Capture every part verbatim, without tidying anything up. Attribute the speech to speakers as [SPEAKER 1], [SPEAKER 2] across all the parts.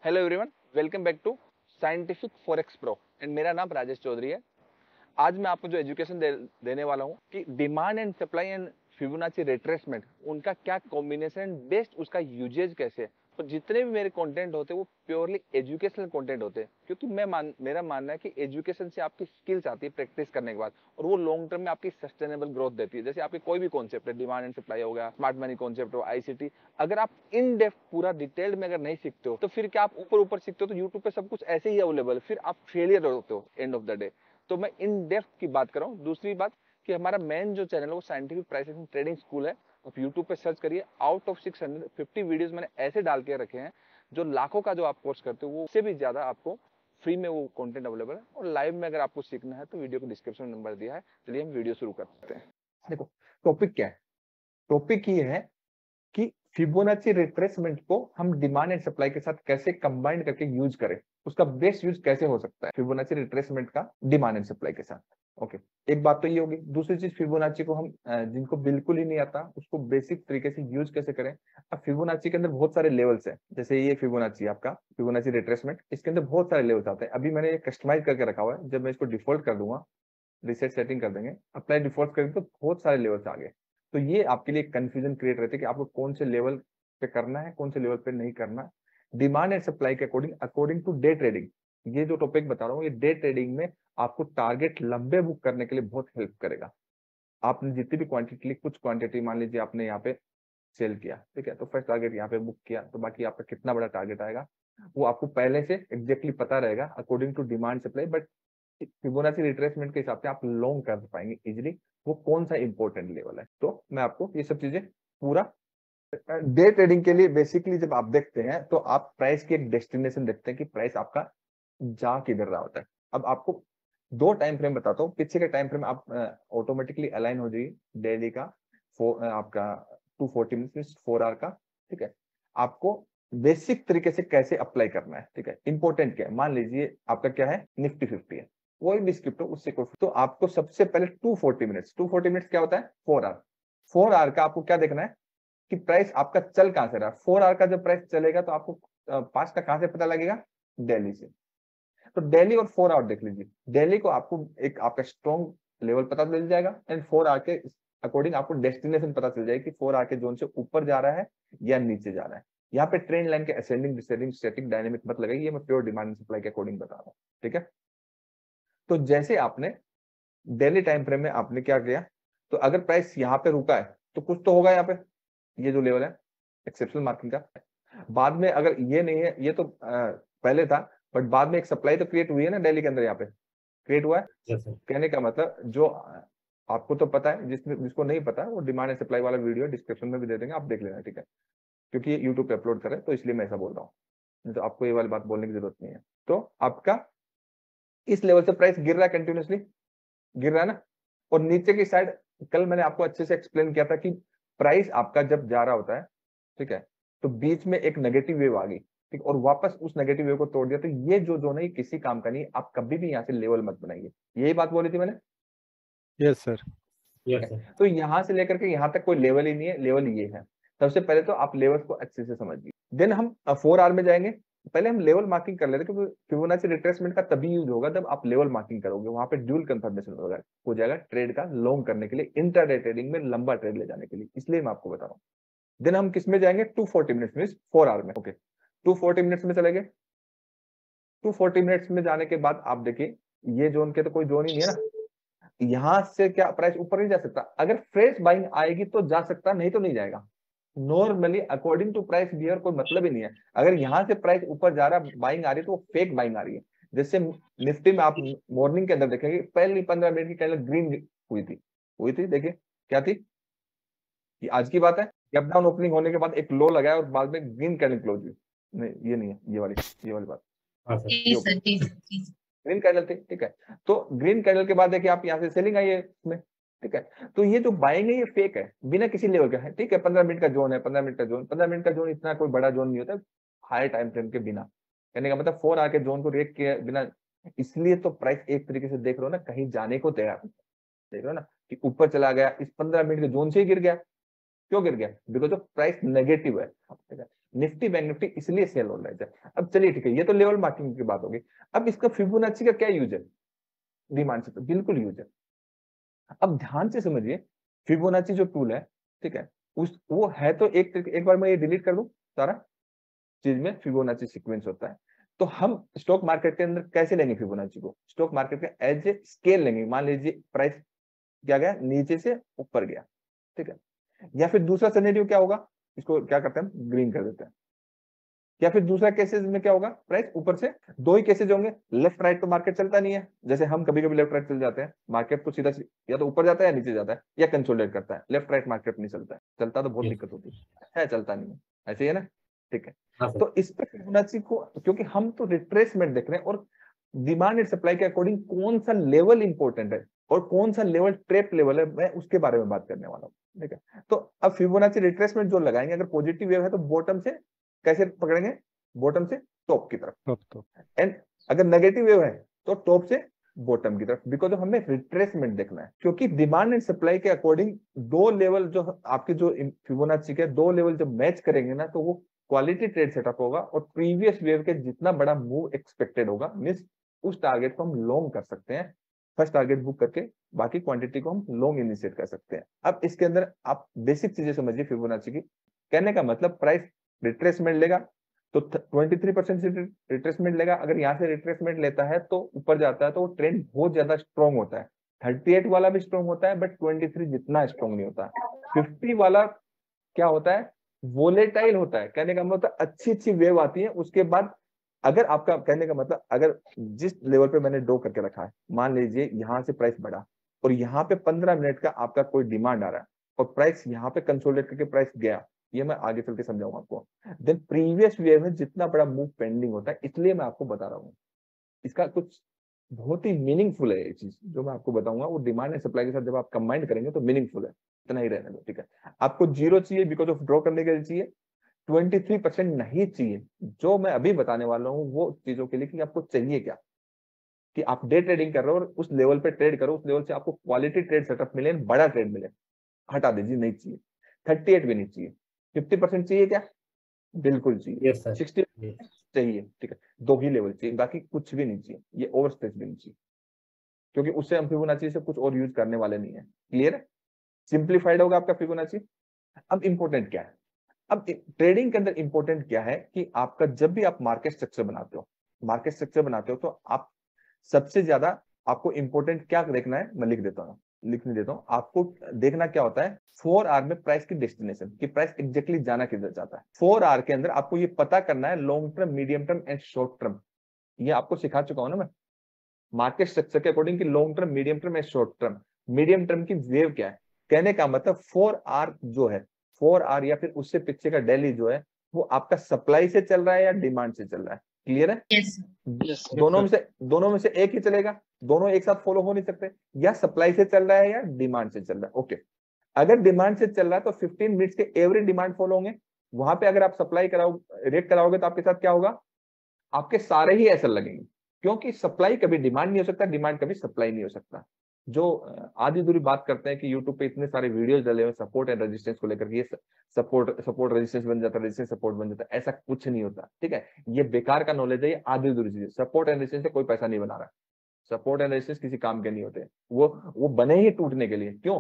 [SPEAKER 1] Hello everyone, welcome back to scientific forex pro and मेरा नाम राजेश चौधरी है। आज मैं आपको जो एजुकेशन दे, देने वाला हूँ कि demand and supply and Fibonacci retracement उनका क्या कॉम्बिनेशन, बेस्ट उसका यूजेज कैसे है। तो जितने भी मेरे कंटेंट होते हैं वो प्योरली एजुकेशनल कंटेंट होते हैं, क्योंकि मैं मान मेरा मानना है कि एजुकेशन से आपकी स्किल्स आती है प्रैक्टिस करने के बाद, और वो लॉन्ग टर्म में आपकी सस्टेनेबल ग्रोथ देती है। जैसे आपके कोई भी कॉन्सेप्ट है, डिमांड एंड सप्लाई हो गया, स्मार्ट मनी कॉन्सेप्ट हो, आईसीटी, अगर आप इन डेप्थ पूरा डिटेल्ड में अगर नहीं सीखते हो तो फिर क्या आप ऊपर ऊपर सीखते हो तो यूट्यूब पे सब कुछ ऐसे ही अवेलेबल है, फिर आप फेलियर होते हो एंड ऑफ द डे। तो मैं इन डेप्थ की बात कर रहा हूँ। दूसरी बात कि हमारा मेन जो चैनल है वो साइंटिफिक प्राइसिंग ट्रेडिंग स्कूल है। आप यूट्यूब पे सर्च करिए, out of six hundred fifty videos मैंने ऐसे डाल के रखे हैं जो लाखों का जो आप कोर्स करते हो वो उससे भी ज्यादा आपको फ्री में वो कंटेंट अवेलेबल है। और लाइव में अगर आपको सीखना है तो वीडियो को डिस्क्रिप्शन में नंबर दिया है। चलिए हम वीडियो शुरू करते हैं।
[SPEAKER 2] देखो, टॉपिक क्या है। टॉपिक ये है कि फिबोनाची रिट्रेसमेंट को हम डिमांड एंड सप्लाई के साथ कैसे कंबाइन करके यूज करें, उसका बेस्ट यूज कैसे हो सकता है फिबोनाची रिट्रेसमेंट का डिमांड एंड सप्लाई के साथ। ओके, एक बात तो ये होगी। दूसरी चीज, फिबोनाची को हम जिनको बिल्कुल ही नहीं आता उसको बेसिक तरीके से यूज कैसे करें। अब फिबोनाची के अंदर बहुत सारे लेवल्स है। जैसे ये फिबोनाची आपका फिबोनाची रिट्रेसमेंट, इसके अंदर बहुत सारे लेवल्स आते हैं। अभी मैंने ये कस्टमाइज करके रखा हुआ है। जब मैं इसको डिफॉल्ट कर दूंगा, रिसेट सेटिंग कर देंगे, अप्लाई डिफॉल्ट करेंगे तो बहुत सारे लेवल्स आ गए। तो ये आपके लिए कंफ्यूजन क्रिएट रहती है कि आपको कौन से लेवल पे करना है, कौन से लेवल पे नहीं करना। डिमांड एंड सप्लाई के according according to day trading, ये जो टॉपिक बता रहा हूँ ये डे ट्रेडिंग में आपको टारगेट लंबे बुक करने के लिए बहुत हेल्प करेगा। आपने जितनी भी क्वांटिटी ली, कुछ क्वांटिटी मान लीजिए आपने यहाँ पे सेल किया, ठीक है, तो फर्स्ट टारगेट यहाँ पे बुक किया, तो बाकी आपका कितना बड़ा टारगेट आएगा वो आपको पहले से एग्जैक्टली पता रहेगा according to demand supply. But Fibonacci retracement के हिसाब से आप लॉन्ग कर पाएंगे इजिली वो कौन सा इंपॉर्टेंट लेवल है। तो मैं आपको ये सब चीजें पूरा डे ट्रेडिंग के लिए बेसिकली जब आप देखते हैं तो आप प्राइस की एक डेस्टिनेशन देखते हैं कि प्राइस आपका जा किधर रहा होता है। अब आपको दो टाइम फ्रेम बताता हूँ। पीछे का टाइम फ्रेम आप ऑटोमेटिकली अलाइन हो जाइए डेली का फोर आपका two forty minute four hour का, ठीक है। आपको बेसिक तरीके से कैसे अप्लाई करना है, ठीक है। इंपॉर्टेंट क्या है, मान लीजिए आपका क्या है, निफ्टी फिफ्टी है, कोई भी स्क्रिप्ट हो उससे कोई, तो आपको सबसे पहले two forty minutes two forty minutes क्या होता है, फोर आवर फोर आवर का आपको क्या देखना है कि प्राइस आपका चल कहां से रहा है। फोर आवर का जब प्राइस चलेगा तो आपको पांच का कहां से पता लगेगा, दिल्ली से। तो डेली और फोर आवर देख लीजिए। डेली को आपको एक आपका स्ट्रॉन्ग लेवल पता चल जाएगा एंड फोर आवर के अकॉर्डिंग आपको डेस्टिनेशन पता चल जाएगी कि फोर आवर के जोन से ऊपर जा रहा है या नीचे जा रहा है। यहाँ पे ट्रेंड लाइन के असेंडिंग डिसेंडिंग स्टैटिक डायनेमिक मत लगाइए, ये मैं प्योर डिमांड एंड सप्लाई के अकॉर्डिंग बता रहा हूँ, ठीक है। तो जैसे आपने डेली टाइम फ्रेम में आपने क्या किया, तो अगर प्राइस यहाँ पे रुका है तो कुछ तो होगा यहाँ पे, ये जो लेवल है एक्सेप्शनल मार्किंग का। बाद में अगर ये नहीं है, ये तो आ, पहले था, बट बाद में एक सप्लाई तो क्रिएट हुई है ना डेली के अंदर, यहाँ पे क्रिएट हुआ है। yes, कहने का मतलब जो आपको तो पता है, जिसमें जिसको नहीं पता वो डिमांड एंड सप्लाई वाला वीडियो डिस्क्रिप्शन में भी दे देंगे, आप देख लेना, ठीक है। क्योंकि ये यूट्यूब पे अपलोड कर रहे हैं तो इसलिए मैं ऐसा बोल रहा हूँ, नहीं तो आपको ये वाली बात बोलने की जरूरत नहीं है। तो आपका इस लेवल से प्राइस गिर रहा है, कंटिन्यूसली गिर रहा है ना। और नीचे की साइड कल मैंने आपको अच्छे से एक्सप्लेन किया था कि प्राइस आपका जब जा रहा होता है, ठीक है, तो बीच में एक नेगेटिव वेव आ गई, ठीक, और वापस उस नेगेटिव वेव को तोड़ दिया, तो ये जो जो नहीं किसी काम का नहीं, आप कभी भी यहाँ से लेवल मत बनाइए। यही बात बोली थी मैंने।
[SPEAKER 3] Yes sir,
[SPEAKER 2] yes sir. तो यहाँ से लेकर के यहाँ तक कोई लेवल ही नहीं है, लेवल ये है। सबसे पहले तो आप लेवल्स को अच्छे से समझिए, देन हम फोर आवर में जाएंगे। पहले हम लेवल मार्किंग कर लेते, क्योंकि फिबोनाची रिट्रेसमेंट का तभी यूज होगा जब आप लेवल मार्किंग करोगे, वहां पे ड्यूल कंफर्मेशन होगा हो जाएगा ट्रेड का लॉन्ग करने के लिए, इंट्राडे ट्रेडिंग में लंबा ट्रेड ले जाने के लिए, इसलिए मैं आपको बता रहा हूँ। देन हम किस में जाएंगे, टू फोर्टी मिनट्स में, फोर आवर में। ओके, टू फोर्टी मिनट्स में चले गए। टू फोर्टी मिनट्स में जाने के बाद आप देखिए ये जोन के तो कोई जोन ही नहीं है ना, यहां से क्या प्राइस ऊपर नहीं जा सकता। अगर फ्रेश बाइंग आएगी तो जा सकता, नहीं तो नहीं जाएगा। Normally according to price behaviour कोई मतलब ही नहीं है। अगर यहाँ से प्राइस ऊपर जा रहा है, बाइंग आ रही है, तो वो फेक बाइंग आ रही है। जैसे निफ्टी में आप मॉर्निंग के अंदर देखेंगे, पहली पंद्रह मिनट की कैंडल ग्रीन हुई थी हुई थी देखिए क्या थी, ये आज की बात है। गैप डाउन ओपनिंग होने के बाद एक लो लगाया और बाद में ग्रीन कैंडल क्लोज हुई। नहीं ये नहीं है, ये वाली ये वाली बात, ग्रीन कैंडल थी, ठीक है। तो ग्रीन कैंडल के बाद देखिए आप यहाँ से सेलिंग आई है इसमें, ठीक है। तो ये जो बाइंग है ये फेक है, बिना किसी लेवल का है, ठीक है। पंद्रह मिनट का जोन है, पंद्रह मिनट का जोन पंद्रह मिनट का जोन इतना कोई बड़ा जोन नहीं होता हाई टाइम फ्रेम के बिना। कहने का मतलब फोर आवर के जोन को रेक किए बिना, इसलिए तो प्राइस एक तरीके से देख रहे हो ना, कहीं जाने को तैयार देख रहे हो ना कि ऊपर चला गया, इस पंद्रह मिनट के जोन से ही गिर गया। क्यों गिर गया, बिकॉज ऑफ प्राइस नेगेटिव है, ठीक है। निफ्टी बैंक निफ्टी इसलिए सेल हो रहा है। अब चलिए ठीक है, ये तो लेवल मार्किंग की बात होगी। अब इसका फिबोनाची का क्या यूज है? डिमांड से तो बिल्कुल यूज है। अब ध्यान से समझिए, फिबोनाची जो टूल है, ठीक है, उस वो है तो एक एक बार मैं ये डिलीट कर दूं, सारा चीज में फिबोनाची सीक्वेंस होता है। तो हम स्टॉक मार्केट के अंदर कैसे लेंगे फिबोनाची को? स्टॉक मार्केट के एज ए स्केल लेंगे। मान लीजिए प्राइस क्या गया, नीचे से ऊपर गया, ठीक है। या फिर दूसरा सिनेरियो क्या होगा, इसको क्या करते हैं हम, ग्रीन कर देते हैं। या फिर दूसरा केसेस में क्या होगा, प्राइस ऊपर से, दो ही केसेस होंगे, लेफ्ट राइट तो मार्केट चलता नहीं है, जैसे हम कभी कभी लेफ्ट राइट चल जाते हैं, मार्केट तो सीधा या तो ऊपर जाता है या नीचे जाता है या कंसोलिडेट करता है, लेफ्ट राइट मार्केट नहीं चलता है, चलता तो बहुत दिक्कत होती है, चलता नहीं है, ऐसे ही है ना, ठीक है। तो इस पर फिबोनाची को, क्योंकि हम तो रिट्रेसमेंट देख रहे हैं और डिमांड एंड सप्लाई के अकॉर्डिंग कौन सा लेवल इंपॉर्टेंट है और कौन सा लेवल ट्रेप लेवल है, मैं उसके बारे में बात करने वाला हूँ, ठीक है। तो अब फिबोनाची रिट्रेसमेंट जो लगाएंगे, अगर पॉजिटिव वेव है तो बॉटम से कैसे पकड़ेंगे, बॉटम से टॉप की तरफ,
[SPEAKER 3] टॉप तो
[SPEAKER 2] एंड अगर नेगेटिव वेव है तो टॉप से बॉटम की तरफ, बिकॉज हमें रिट्रेसमेंट देखना है। क्योंकि डिमांड एंड सप्लाई के अकॉर्डिंग दो लेवल जो आपके जो फिबोनाची के दो लेवल जब मैच करेंगे ना, तो वो क्वालिटी ट्रेड सेटअप होगा और प्रीवियस वेव के जितना बड़ा मूव एक्सपेक्टेड होगा, मींस उस टारगेट को हम लॉन्ग कर सकते हैं, फर्स्ट टारगेट बुक करके बाकी क्वांटिटी को हम लॉन्ग इनिशिएट कर सकते हैं। अब इसके अंदर आप बेसिक चीजें समझिए फिबोनाची की। कहने का मतलब प्राइस रिट्रेसमेंट लेगा तो तेईस परसेंट से रिट्रेसमेंट लेगा, अगर यहाँ से रिट्रेसमेंट लेता है तो ऊपर जाता है तो वो ट्रेंड बहुत ज्यादा स्ट्रॉन्ग होता है। अड़तीस वाला भी स्ट्रॉन्ग होता है बट तेईस जितना स्ट्रॉन्ग नहीं होता। पचास वाला क्या होता है, वोलेटाइल होता है। कहने का मतलब अच्छी अच्छी वेव आती है, उसके बाद अगर आपका, कहने का मतलब अगर जिस लेवल पे मैंने ड्रॉ करके रखा है, मान लीजिए यहाँ से प्राइस बढ़ा और यहाँ पे पंद्रह मिनट का आपका कोई डिमांड आ रहा है और प्राइस यहाँ पे कंसोलिडेट करके प्राइस गया, ये मैं आगे चल के समझाऊंगा आपको। देन प्रीवियस वेव में जितना बड़ा मूव पेंडिंग होता है, इसलिए मैं आपको बता रहा हूँ, इसका कुछ बहुत ही मीनिंगफुल है ये चीज जो मैं आपको बताऊंगा, वो डिमांड एंड सप्लाई के साथ जब आप कंबाइन करेंगे तो मीनिंगफुल है। इतना ही रहने दो, ठीक है। आपको जीरो चाहिए बिकॉज ऑफ ड्रॉ करने के लिए चाहिए, तेईस परसेंट नहीं चाहिए। जो मैं अभी बताने वाला हूँ वो चीजों के लिए कि आपको चाहिए क्या, कि आप डे ट्रेडिंग कर रहे हो और उस लेवल पे ट्रेड करो, उस लेवल से आपको क्वालिटी ट्रेड सेटअप मिले, बड़ा ट्रेड मिले, हटा दीजिए, नहीं चाहिए। अड़तीस भी नहीं चाहिए। पचास परसेंट चाहिए क्या? बिल्कुल चाहिए।
[SPEAKER 4] यस सर,
[SPEAKER 2] साठ चाहिए, ठीक है। दो ही लेवल चाहिए, बाकी कुछ भी नहीं चाहिए, ये ओवर स्ट्रेच भी नहीं चाहिए, क्योंकि उससे हम फिबोनाची से कुछ और यूज करने वाले नहीं है। क्लियर है? सिंप्लीफाइड होगा आपका फिबोनाची। अब इंपॉर्टेंट क्या है, अब ट्रेडिंग के अंदर इंपॉर्टेंट क्या है कि आपका जब भी आप मार्केट स्ट्रक्चर बनाते हो, मार्केट स्ट्रक्चर बनाते हो तो आप सबसे ज्यादा आपको इंपॉर्टेंट क्या देखना है, मैं लिख देता हूँ, लिखने देता हूँ आपको। देखना क्या होता है, फोर आवर में प्राइस की डेस्टिनेशन, कि प्राइस एग्जैक्टली जाना किधर चाहता है। फोर आवर के अंदर आपको ये पता करना है long term, medium term and short term. ये आपको सिखा चुका हूं ना मैं, मार्केट स्ट्रक्चर के अकॉर्डिंग कि long term, medium term and short term. Medium term की वेव क्या है, कहने का मतलब फोर आवर जो है, फोर आवर या फिर उससे पीछे का डेली जो है, वो आपका सप्लाई से चल रहा है या डिमांड से चल रहा है। क्लियर है?
[SPEAKER 5] यस
[SPEAKER 3] Yes,
[SPEAKER 2] दोनों में
[SPEAKER 3] sir.
[SPEAKER 2] से दोनों में से एक ही चलेगा, दोनों एक साथ फॉलो हो नहीं सकते। या सप्लाई से चल रहा है या डिमांड से चल रहा है। ओके, अगर डिमांड से चल रहा है तो फिफ्टीन मिनट्स के एवरी डिमांड फॉलो होंगे। वहां पे अगर आप सप्लाई कराओ, रेट कराओगे तो आपके साथ क्या होगा, आपके सारे ही ऐसे लगेंगे, क्योंकि सप्लाई कभी डिमांड नहीं हो सकता, डिमांड कभी सप्लाई नहीं हो सकता। जो आधी दूरी बात करते हैं कि यूट्यूब पे इतने सारे वीडियोस डले हुए सपोर्ट एंड रेजिस्टेंस को लेकर, ये सपोर्ट सपोर्ट रेजिस्टेंस बन जाता है, रेजिस्टेंस सपोर्ट बन जाता है, ऐसा कुछ नहीं होता, ठीक है। ये बेकार का नॉलेज है, ये आधी दूरी चीज है। सपोर्ट एंड रेजिस्टेंस से कोई पैसा नहीं बना रहा है, सपोर्ट एंड रेजिस्टेंस किसी काम के नहीं होते, वो वो बने ही टूटने के लिए। क्यों?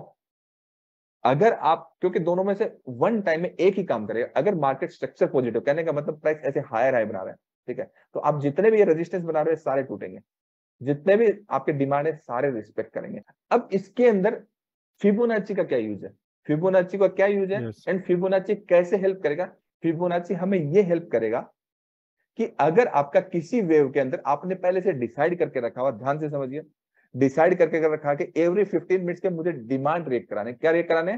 [SPEAKER 2] अगर आप, क्योंकि दोनों में से वन टाइम में एक ही काम करेगा। अगर मार्केट स्ट्रक्चर पॉजिटिव, कहने का मतलब प्राइस ऐसे हायर हाई बना रहा है, ठीक है, तो आप जितने भी ये रेजिस्टेंस बना रहे हैं सारे टूटेंगे, जितने भी आपके डिमांड है सारे रिस्पेक्ट करेंगे। अब इसके अंदर फिबोनाची का क्या यूज है, फिबोनाची का क्या यूज है
[SPEAKER 3] Yes.
[SPEAKER 2] एंड फिबोनाची कैसे हेल्प करेगा? फिबोनाची हमें ये हेल्प करेगा कि अगर आपका किसी वेव के अंदर आपने पहले से डिसाइड करके रखा हुआ, ध्यान से समझिए, डिसाइड करके रखा कि एवरी फिफ्टीन मिनट्स के मुझे डिमांड रेट कराने, क्या रेट कराने,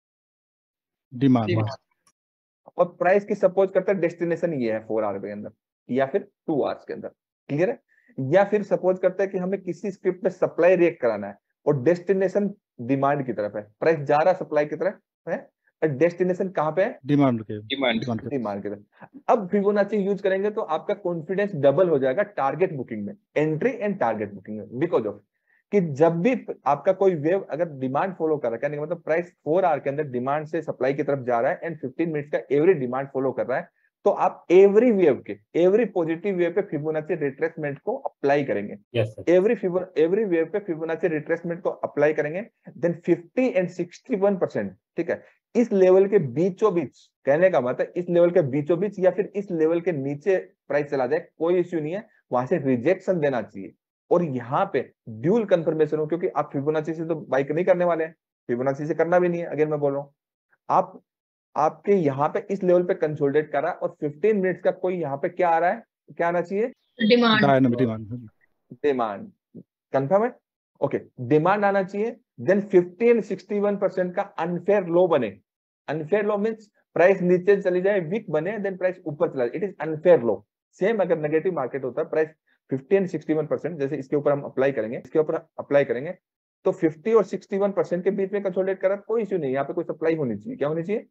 [SPEAKER 3] डिमांड।
[SPEAKER 2] और प्राइस की सपोज करता है डेस्टिनेशन ये है फोर आवर के अंदर या फिर टू आवर्स के अंदर। क्लियर है? या फिर सपोज करता है कि हमें किसी स्क्रिप्ट में सप्लाई रेट कराना है और डेस्टिनेशन डिमांड की तरफ है, प्राइस जा रहा सप्लाई की तरफ है, डेस्टिनेशन कहां पे है,
[SPEAKER 3] डिमांड के
[SPEAKER 4] डिमांड
[SPEAKER 3] डिमांड
[SPEAKER 2] डिमांड की तरफ। अब फिबोनाची यूज करेंगे तो आपका कॉन्फिडेंस डबल हो जाएगा टारगेट बुकिंग में, एंट्री एंड टारगेट बुकिंग में, बिकॉज ऑफ कि जब भी आपका कोई वेव अगर डिमांड फॉलो कर रहा है, मतलब प्राइस फोर आवर के अंदर डिमांड से सप्लाई की तरफ जा रहा है एंड फिफ्टीन मिनट्स का एवरी डिमांड फॉलो कर रहा है, तो आप एवरी वेव के एवरी पॉजिटिव वेव पे फिबोनाची रिट्रेसमेंट को अप्लाई करेंगे।
[SPEAKER 4] Yes sir.
[SPEAKER 2] Every every wave पे फिबोनाची रिट्रेसमेंट को अप्लाई करेंगे, then fifty and sixty one percent, ठीक है, इस लेवल के बीचों बीच, कहने का मतलब इस लेवल के बीचों बीच या फिर इस लेवल के नीचे प्राइस चला जाए, कोई इश्यू नहीं है, वहां से रिजेक्शन देना चाहिए। और यहाँ पे ड्यूल कंफर्मेशन हो, क्योंकि आप फिबोनाची से तो बाइक नहीं करने वाले हैं, फिबोनाची से करना भी नहीं है, अगेन मैं बोल रहा हूँ, आप आपके यहाँ पे इस लेवल पे कंसोलिडेट कर रहा है और फिफ्टीन मिनट्स का कोई यहाँ पे क्या आ रहा है, क्या आना चाहिए,
[SPEAKER 3] डिमांड डिमांड
[SPEAKER 2] डिमांड, कंफर्म है, ओके, डिमांड आना चाहिए। Then fifty and sixty one percent का अनफेयर लो बने। अनफेयर लो मींस प्राइस नीचे चली जाए, वीक बने, देन प्राइस ऊपर चला जाए, it is unfair low. Same अगर नेगेटिव मार्केट होता है, price fifty and sixty one percent, जैसे इसके ऊपर हम अप्लाई करेंगे, इसके ऊपर अप्लाई करेंगे तो फिफ्टी और सिक्सटी वन परसेंट के बीच में कंसोलिडेट करा, कोई इश्यू नहीं, यहाँ पे कोई सप्लाई होनी चाहिए, क्या होनी चाहिए,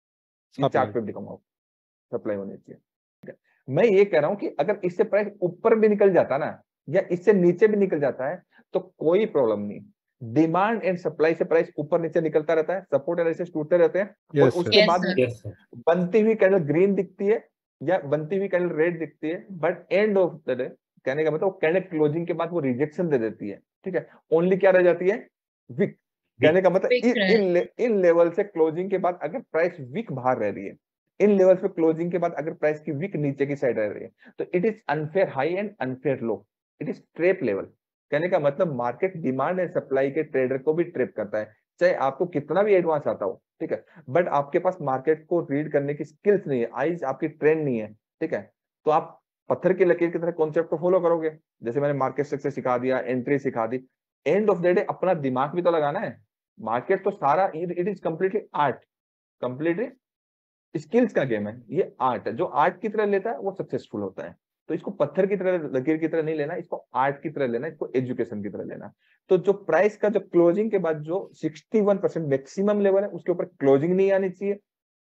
[SPEAKER 2] चार्ट पे भी दिखाऊंगा, सप्लाई होनी चाहिए। मैं ये कह रहा हूं कि अगर इससे प्राइस ऊपर भी निकल जाता ना या इससे नीचे भी निकल जाता है तो कोई प्रॉब्लम नहीं। डिमांड एंड सप्लाई से प्राइस ऊपर नीचे निकलता रहता है, सपोर्ट एनालिसिस टूटते रहते हैं, और
[SPEAKER 3] Yes,
[SPEAKER 2] उसके
[SPEAKER 4] Yes,
[SPEAKER 2] बाद
[SPEAKER 4] sir. Yes, sir.
[SPEAKER 2] बनती हुई कैंडल ग्रीन दिखती है या बनती हुई कैंडल रेड दिखती है, but end of the day, कहने का मतलब वो कैंडल क्लोजिंग के बाद वो रिजेक्शन दे देती है, ठीक है, ओनली क्या रह जाती है, विक। कहने का मतलब
[SPEAKER 5] Wick
[SPEAKER 2] इन
[SPEAKER 5] रहे।
[SPEAKER 2] इन, ले, इन लेवल से क्लोजिंग के बाद अगर प्राइस विक बाहर रह रही है, इन लेवल पे क्लोजिंग के बाद अगर प्राइस की विक नीचे की साइड रह रही है, तो it is unfair high and unfair low, it is trap level. कहने का मतलब मार्केट डिमांड एंड सप्लाई के ट्रेडर को भी ट्रेप करता है, चाहे आपको कितना भी एडवांस आता हो, ठीक है, बट आपके पास मार्केट को रीड करने की स्किल्स नहीं है, आईज आपकी ट्रेंड नहीं है, ठीक है, तो आप पत्थर की लकीर की तरह कॉन्सेप्ट को फॉलो करोगे। जैसे मैंने मार्केट स्ट्रक्चर सिखा दिया, एंट्री सिखा दी, एंड ऑफ द डे अपना दिमाग भी तो लगाना है। मार्केट तो सारा it is completely art, completely skills का गेम है, ये आर्ट है, जो आर्ट की तरह लेता है वो सक्सेसफुल होता है। तो इसको पत्थर की तरह लकीर की तरह नहीं लेना, इसको आर्ट की तरह लेना, इसको एजुकेशन की तरह लेना। तो जो प्राइस का जो क्लोजिंग के बाद जो sixty one percent maximum level है, उसके ऊपर क्लोजिंग नहीं आनी चाहिए,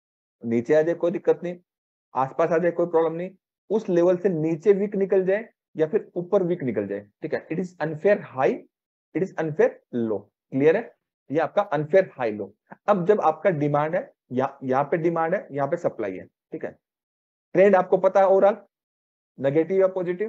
[SPEAKER 2] नीचे आ जाए कोई दिक्कत नहीं, आसपास आ जाए कोई प्रॉब्लम नहीं, उस लेवल से नीचे वीक निकल जाए या फिर ऊपर वीक निकल जाए, ठीक है, it is unfair high, it is unfair low. Clear है, ये आपका अनफेयर हाई लो। अब जब आपका डिमांड है, या यहाँ पे डिमांड है, यहाँ पे सप्लाई है, ठीक है, ट्रेंड आपको पता है ओवरऑल नेगेटिव या पॉजिटिव,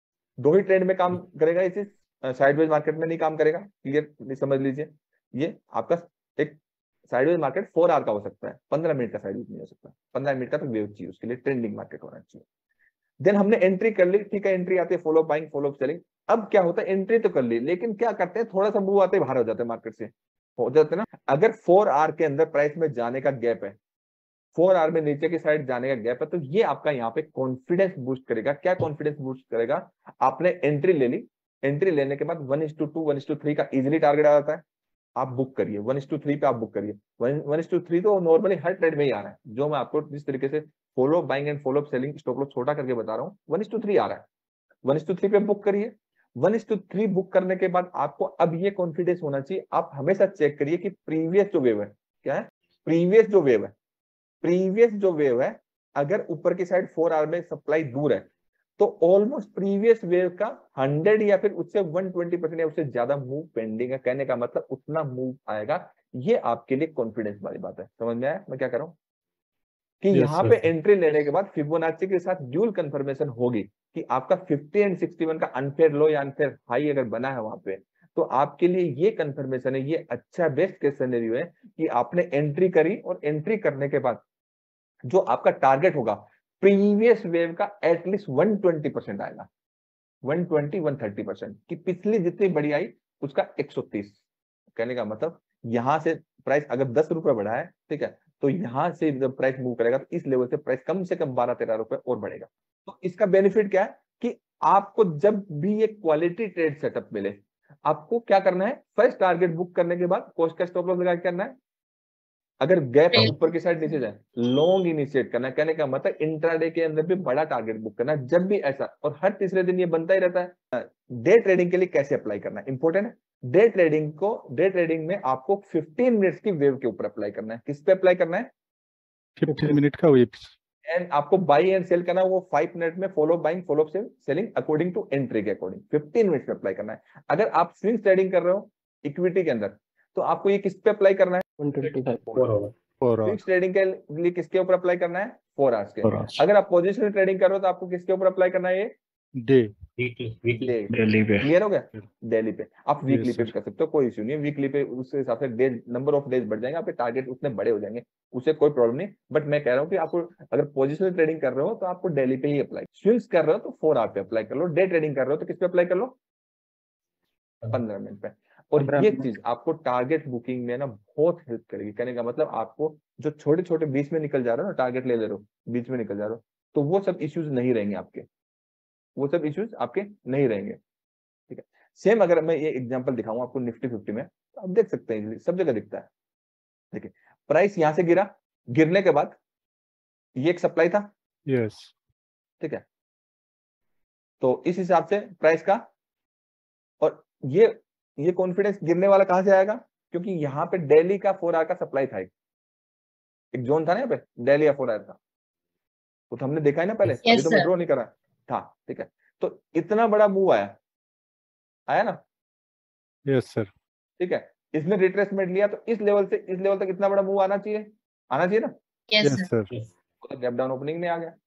[SPEAKER 2] दो ही ट्रेंड में काम करेगा, इस साइडवेज मार्केट में नहीं काम करेगा। क्लियर समझ लीजिए, ये आपका एक साइडवेज मार्केट फोर आवर का हो सकता है, पंद्रह मिनट का साइडवेज नहीं हो सकता, पंद्रह मिनट का तो वेव चाहिए, उसके लिए ट्रेंडिंग मार्केट होना चाहिए। देन हमने एंट्री कर ली, ठीक है, एंट्री आती है फॉलो बाइंग फॉलो सेलिंग। अब क्या होता है, एंट्री तो कर ली, लेकिन क्या करते हैं, थोड़ा सा मूव आते बाहर हो जाते हैं मार्केट से, हो जाते हैं ना। अगर फोर आवर के अंदर प्राइस में जाने का गैप है, फोर आवर में नीचे की साइड जाने का गैप है, तो ये आपका यहाँ पे कॉन्फिडेंस बूस्ट करेगा। क्या कॉन्फिडेंस बूस्ट करेगा, आपने एंट्री ले ली, एंट्री लेने के बाद one is to two one is to three का इजिली टारगेट आ जाता है, आप बुक करिए, वन इज टू थ्री पे आप बुक करिए। वन इज टू थ्री तो नॉर्मली हर ट्रेड में ही आ रहा है, जो मैं आपको जिस तरीके से follow buying and follow selling stop loss छोटा करके बता रहा हूँ, वन इज टू थ्री आ रहा है, वन इज टू थ्री पे बुक करिए। One is to three book करने के बाद आपको अब ये कॉन्फिडेंस होना चाहिए, आप हमेशा चेक करिए कि प्रीवियस जो वेव है, क्या है, प्रीवियस जो वेव है, प्रीवियस जो वेव है, अगर ऊपर की साइड फोर आवर में सप्लाई दूर है, तो ऑलमोस्ट प्रीवियस वेव का हंड्रेड या फिर उससे वन ट्वेंटी परसेंट या उससे ज्यादा मूव पेंडिंग है। कहने का मतलब उतना मूव आएगा, ये आपके लिए कॉन्फिडेंस वाली बात है। समझ में आया मैं क्या कर रहा हूं, कि
[SPEAKER 3] Yes,
[SPEAKER 2] यहाँ
[SPEAKER 3] sir.
[SPEAKER 2] पे एंट्री लेने के बाद फिबोनाची के साथ ड्यूल कंफर्मेशन होगी कि आपका फिफ्टी एंड सिक्सटी वन का अनफेयर लो या अनफेयर हाई अगर बना है वहां पे, तो आपके लिए ये कंफर्मेशन है, ये अच्छा बेस्ट केस सिनेरियो है कि आपने एंट्री करी, और एंट्री करने के बाद जो आपका टारगेट होगा प्रीवियस वेव का एटलीस्ट वन ट्वेंटी परसेंट आएगा, one twenty one thirty percent, कि पिछली जितनी बड़ी आई उसका एक सौ तीस। कहने का मतलब यहां से प्राइस अगर दस रुपए बढ़ा है, ठीक है, तो यहां से जब प्राइस मूव करेगा तो इस लेवल से प्राइस कम से कम बारह तेरह रुपए और बढ़ेगा। तो इसका बेनिफिट क्या है कि आपको जब भी एक क्वालिटी ट्रेड सेटअप मिले, आपको क्या करना है, फर्स्ट टारगेट बुक करने के बाद कॉस्ट का स्टॉप लॉस लगा के करना है। अगर गैप ऊपर की साइड नीचे जाए, लॉन्ग इनिशिएट करना है। कहने का मतलब इंट्राडे के अंदर भी बड़ा टारगेट बुक करना है जब भी ऐसा, और हर तीसरे दिन ये बनता ही रहता है। डे ट्रेडिंग के लिए कैसे अप्लाई करना है, इंपॉर्टेंट है। डे ट्रेडिंग को डे ट्रेडिंग में आपको फिफ्टीन मिनट्स की वेव के ऊपर अप्लाई करना है। किस पे अप्लाई करना है,
[SPEAKER 3] फिफ्टीन मिनट का विप्स,
[SPEAKER 2] एंड आपको बाई एंड सेल करना है वो फाइव मिनट में, follow buying follow selling according to entry के अकॉर्डिंग फिफ्टीन मिनट्स में अप्लाई करना है। अगर आप स्विंग ट्रेडिंग कर रहे हो इक्विटी के अंदर, तो आपको ये किस पे अप्लाई करना है,
[SPEAKER 4] फोर
[SPEAKER 3] फोर
[SPEAKER 2] स्विंग ट्रेडिंग के लिए किसके ऊपर अप्लाई करना है, फोर आवर्स के।
[SPEAKER 3] Four hours.
[SPEAKER 2] अगर आप पोजिशनल ट्रेडिंग कर रहे हो तो आपको किसके ऊपर अप्लाई करना है? ये
[SPEAKER 3] डे
[SPEAKER 2] डे
[SPEAKER 4] डेली पे।
[SPEAKER 2] क्लियर हो गया? डेली पे। आप वीकली
[SPEAKER 3] Yes,
[SPEAKER 2] पे
[SPEAKER 3] sir.
[SPEAKER 2] भी कर सकते हो, कोई इश्यू नहीं है। वीकली पे उस हिसाब से डेज, नंबर ऑफ डेज बढ़ जाएंगे, आपके टारगेट उतने बड़े हो जाएंगे, उससे कोई प्रॉब्लम नहीं। बट मैं कह रहा हूँ कि आपको अगर पोजिशनल ट्रेडिंग कर रहे हो तो आपको डेली पे ही अप्लाई, स्विंग्स कर रहे हो तो फोर आवर पे अप्लाई कर लो, डे ट्रेडिंग कर रहे हो तो किस पे अप्लाई कर लो? पंद्रह मिनट पे। और ये चीज आपको टारगेट बुकिंग में ना बहुत हेल्प करेगी। कहने का मतलब आपको जो छोटे छोटे बीच में निकल जा रहे हो ना, टारगेट ले ले रहे हो, बीच में निकल जा रहे हो, तो वो सब इश्यूज नहीं रहेंगे आपके, वो सब इश्यूज आपके नहीं रहेंगे। ठीक है। सेम अगर मैं ये एग्जांपल दिखाऊं आपको निफ्टी फिफ्टी में, तो आप देख सकते हैं, सब जगह दिखता है। देखिए प्राइस यहां से गिरा, गिरने के बाद ये एक सप्लाई था,
[SPEAKER 3] Yes.
[SPEAKER 2] ठीक है, तो इस हिसाब से प्राइस का, और ये ये कॉन्फिडेंस गिरने वाला कहां से आएगा? क्योंकि यहाँ पे डेली का फोर आवर का सप्लाई था, एक, एक जोन था ना यहाँ पे, डेली या फोर आवर का, वो तो हमने देखा है ना पहले।
[SPEAKER 4] Yes,
[SPEAKER 2] अभी तो मैं
[SPEAKER 4] sir.
[SPEAKER 2] ड्रॉ नहीं करा था, ठीक है। तो इतना बड़ा मूव आया आया ना,
[SPEAKER 3] Yes, sir.
[SPEAKER 2] ठीक है, इसने रिट्रेसमेंट लिया, तो इस लेवल से इस लेवल तक इतना बड़ा मूव आना चाहिए, आना चाहिए ना।
[SPEAKER 4] Yes,
[SPEAKER 3] Yes,
[SPEAKER 4] sir.
[SPEAKER 3] sir.
[SPEAKER 2] तो गैप डाउन ओपनिंग में आ गया,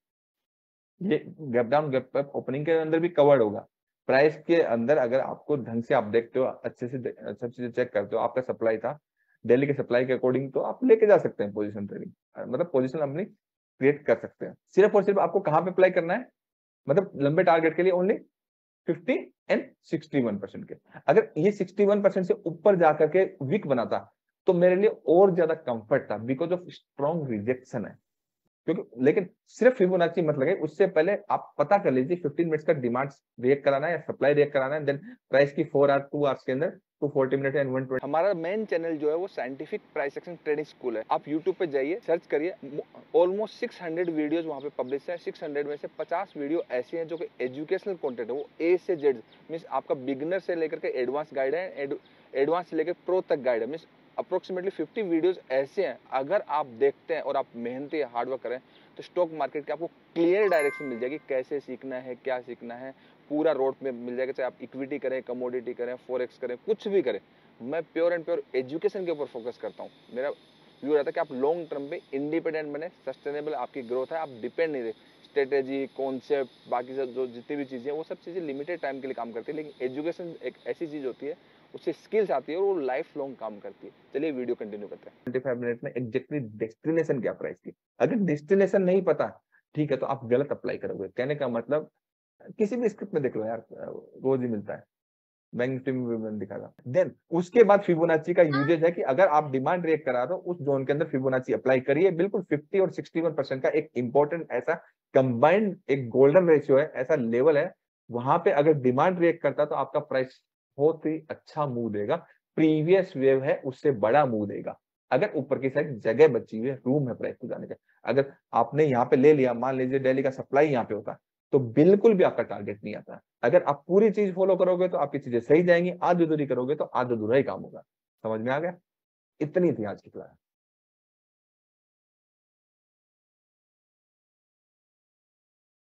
[SPEAKER 2] ये gap down gap up opening के अंदर भी कवर्ड होगा। प्राइस के अंदर अगर आपको ढंग से आप देखते हो, अच्छे से सब चीजें चेक करते हो, आपका सप्लाई था डेली के सप्लाई के अकॉर्डिंग, तो आप लेके जा सकते हैं पोजीशन ट्रेडिंग, मतलब पोजीशन अपनी क्रिएट कर सकते हैं। सिर्फ और सिर्फ आपको कहाँ पे अप्लाई करना है? मतलब लंबे टारगेट के लिए only fifty and sixty one percent के। अगर ये सिक्सटी वन परसेंट से ऊपर जाकर के वीक बनाता तो मेरे लिए और ज्यादा कंफर्ट था, बिकॉज ऑफ स्ट्रॉन्ग रिजेक्शन है। क्योंकि लेकिन सिर्फ फिबोनाची मत लगे, उससे पहले आप पता कर लीजिए फिफ्टीन मिनट्स का डिमांड रिएक्ट कराना है या सप्लाई रिएक्ट कराना है, देन प्राइस की फोर आवर टू आवर्स के अंदर two forty minute and one twenty.
[SPEAKER 1] हमारा मेन चैनल जो है वो scientific price action trading school है। आप यूट्यूब पे जाइए, सर्च करिए, ऑलमोस्ट सिक्स हंड्रेड वीडियोस वहाँ पे पब्लिश है। सिक्स हंड्रेड में से पचास वीडियो ऐसे हैं जो कि एजुकेशनल कंटेंट है, वो ए से जेड मींस आपका बिगिनर से लेकर के एडवांस गाइड है, एडवांस से लेकर प्रो तक गाइड है। मींस अप्रोक्सीमेटली फिफ्टी वीडियोस ऐसे हैं, अगर आप देखते हैं और आप मेहनती हार्डवर्क करें तो स्टॉक मार्केट की आपको क्लियर डायरेक्शन मिल जाएगी, कैसे सीखना है, क्या सीखना है, पूरा रोड में मिल जाएगा। चाहे आप इक्विटी करें, कमोडिटी करें, फॉरेक्स करें, कुछ भी करें, मैं प्योर एंड प्योर एजुकेशन के ऊपर फोकस करता हूँ। मेरा व्यू रहता है कि आप लॉन्ग टर्म पे इंडिपेंडेंट बने, सस्टेनेबल आपकी ग्रोथ है, आप डिपेंड नहीं रहे। स्ट्रेटेजी, कॉन्सेप्ट, बाकी सब जो जितनी भी चीज़ें, वो सब चीज़ें लिमिटेड टाइम के लिए काम करती है, लेकिन एजुकेशन एक ऐसी चीज़ होती है, उससे स्किल्स आती है और वो लाइफ लॉन्ग काम करती है। चलिए वीडियो कंटिन्यू करते हैं।
[SPEAKER 2] पच्चीस मिनट में एग्जैक्टली डेस्टिनेशन क्या प्राइस की, अगर डेस्टिनेशन नहीं पता, ठीक है, तो आप गलत अप्लाई करोगे। कहने का मतलब किसी भी स्क्रिप्ट में देख लो यार, रोज ही मिलता है, बैंक निफ्टी में भी मैंने दिखा था। देन उसके बाद फिबोनाची का यूजेज है कि अगर आप डिमांड रिएक्ट करा रहे हो, उस जोन के अंदर फिबोनाची अप्लाई करिए। बिल्कुल फिफ्टी और सिक्सटी वन परसेंट का एक इंपॉर्टेंट ऐसा कंबाइंड एक गोल्डन रेशियो है, ऐसा लेवल है, वहां पे अगर डिमांड रिएक्ट करता तो आपका प्राइस बहुत ही अच्छा मूव देगा। प्रीवियस वेव है उससे बड़ा मूव देगा, अगर ऊपर की साइड जगह बची हुई है, रूम है प्राइस को जाने का। अगर आपने यहाँ पे ले लिया, मान लीजिए डेली का सप्लाई यहाँ पे होता, तो बिल्कुल भी आपका टारगेट नहीं आता। अगर आप पूरी चीज फॉलो करोगे तो आपकी चीजें सही जाएंगी, आधी अधूरी करोगे तो आधा अधूरा ही काम होगा। समझ में आ गया? इतनी थी आज की क्लास।